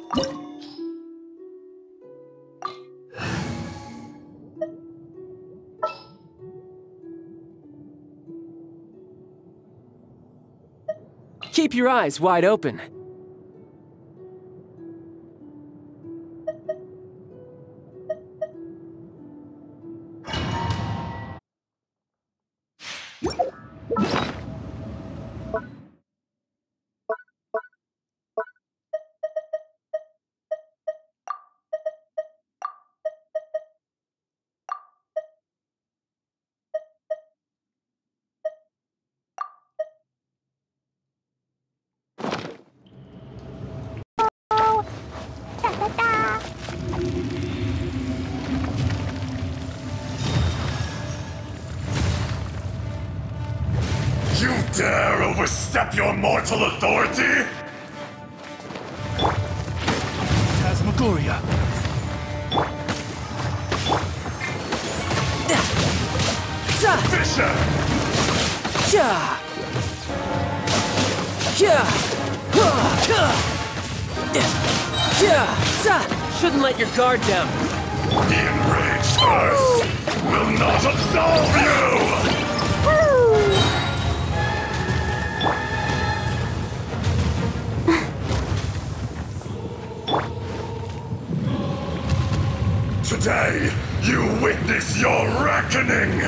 Keep your eyes wide open. You dare overstep your mortal authority? Phantasmagoria. Fisher! Shouldn't let your guard down. The enraged earth will not absolve you! Today, you witness your reckoning!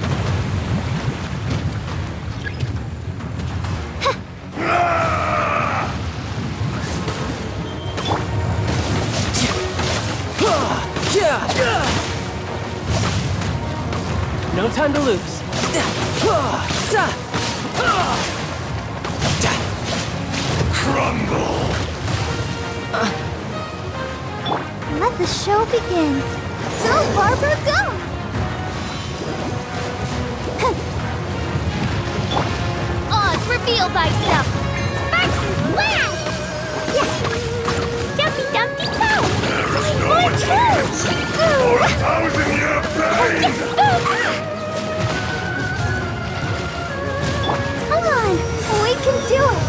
No time to lose. Crumble! Let the show begin. Go, Barbara, go! Oz, reveal thyself! Sparks, wow! Yeah! Dumpty Dumpty Toe! There is no atonement for 1,000-year pain! Come on, we can do it!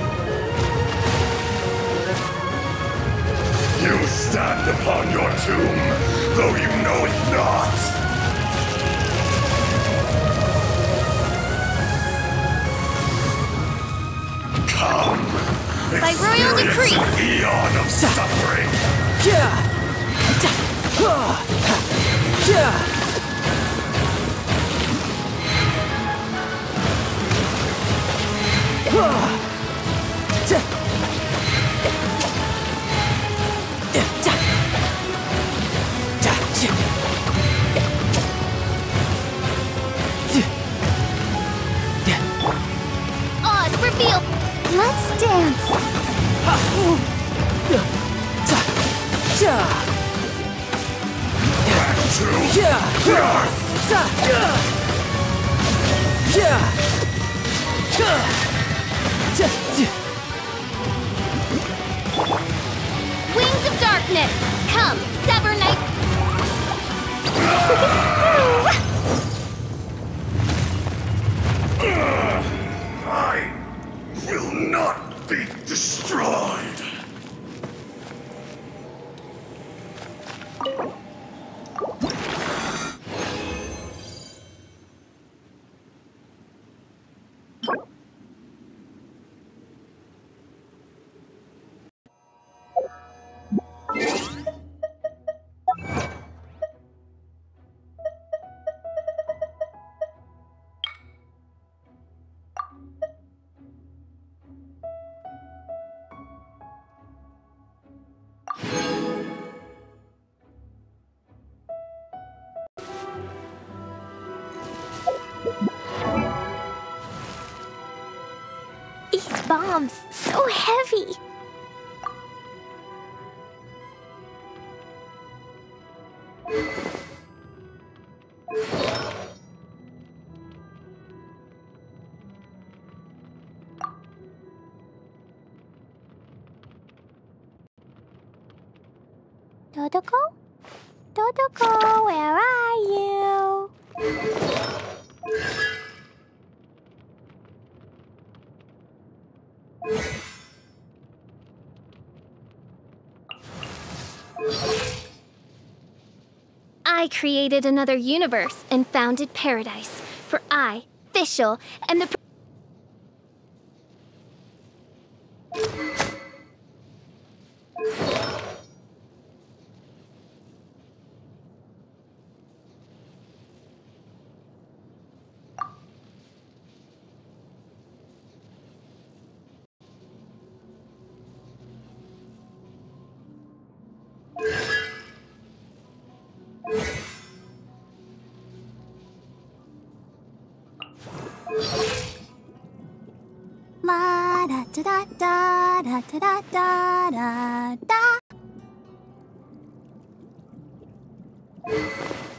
You stand upon your tomb, though you know it not! Come, By royal decree. An eon of suffering! Oz, reveal! Let's dance! Back to Earth! Wings of darkness! Come, sever night! I will not be destroyed! These bombs, so heavy! Dodoko? Dodoko, where are you? I created another universe and founded paradise. For I, Fischl, am the... La da da da da da da da da da.